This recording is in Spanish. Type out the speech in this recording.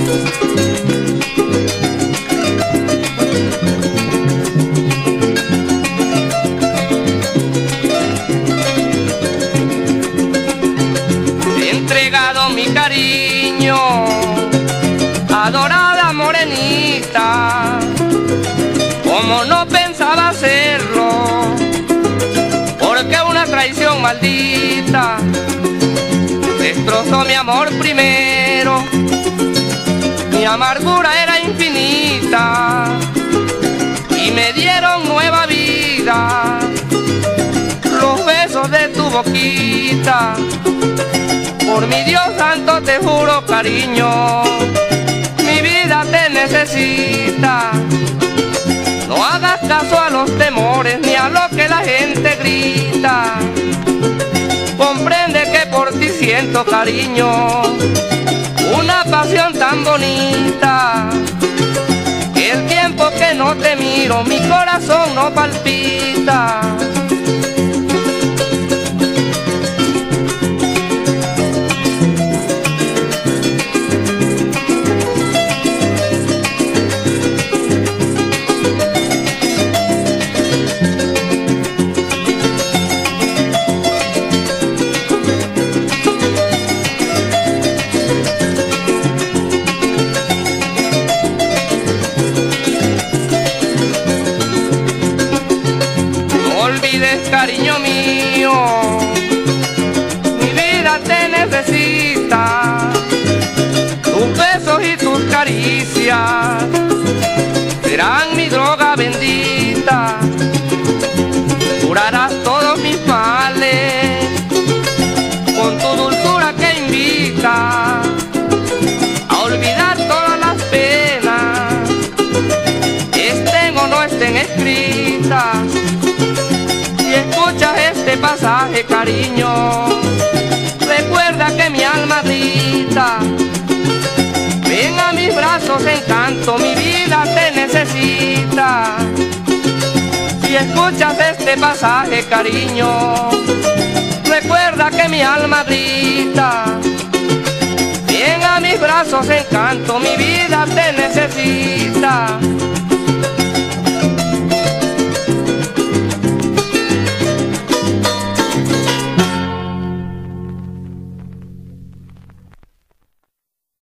He entregado mi cariño, adorada morenita, como no pensaba hacerlo, porque una traición maldita destrozó mi amor primero. Mi amargura era infinita y me dieron nueva vida los besos de tu boquita. Por mi Dios santo te juro, cariño, mi vida te necesita. No hagas caso a los temores ni a lo que la gente grita. Comprende que por ti siento, cariño, una pasión tan bonita. El tiempo que no te miro, mi corazón no palpita. Cariño mío, mi vida te necesita. Tus besos y tus caricias serán mi droga bendita. Curarás todos mis males con tu dulzura que invita a olvidar todas las penas, estén o no estén escritas. Si escuchas este pasaje, cariño, recuerda que mi alma grita. Ven a mis brazos, encanto, mi vida te necesita. Si escuchas este pasaje, cariño, recuerda que mi alma grita. Ven a mis brazos, encanto, mi vida te necesita.